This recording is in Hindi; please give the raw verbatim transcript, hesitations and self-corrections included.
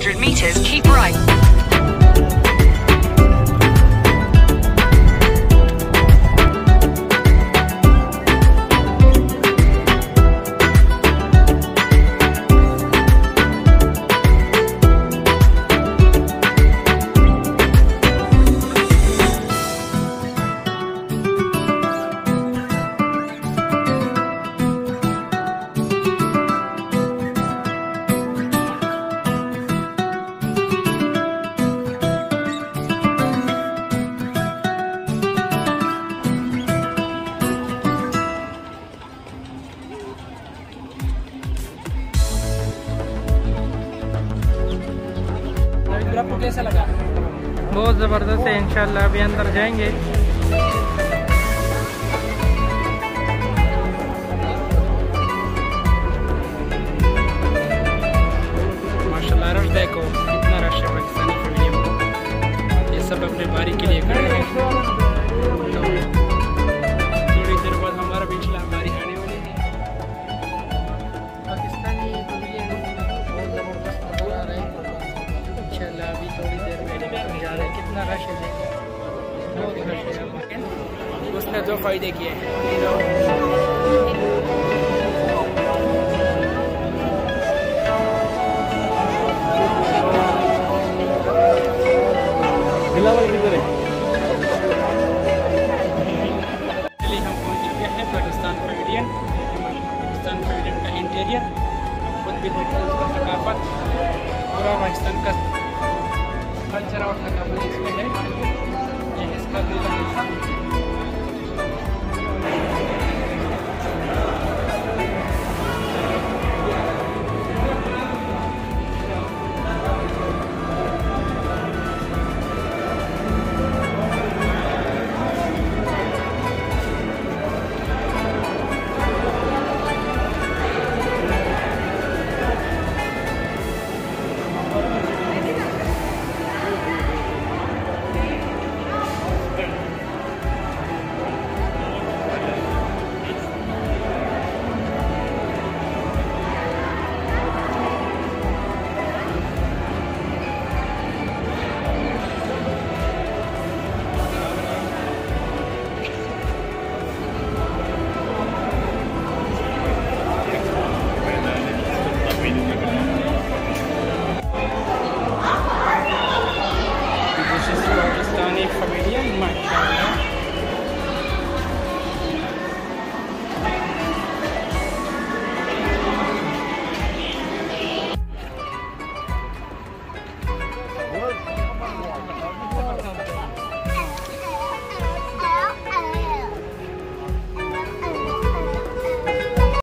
hundred meters, keep right. आपको कैसा लगा? बहुत ज़बरदस्त है। इंशाल्लाह अभी अंदर जाएंगे। माशाल्लाह रश देखो कितना रश है पाकिस्तानी फैमिली में। ये सब अपने बारी के लिए खड़े हैं। थोड़ी देर बाद हमारा भी इंशाल्लाह बारी आने वाली है। पाकिस्तानी बहुत ज़बरदस्त नज़र आ रहे हैं। इंशाल्लाह अभी थोड़ी देर में जा रहे हैं। कितना रश है, बहुत रश है। उसने दो फायदे किए हैं। हम पहुंच चुके हैं पाकिस्तान पैविलियन। पाकिस्तान पैविलियन का इंटीरियर खुद भी देखते हैं, उसका सकाफत पूरा पाकिस्तान का कल्चर और सकाफत इसमें है। ये इसका दिल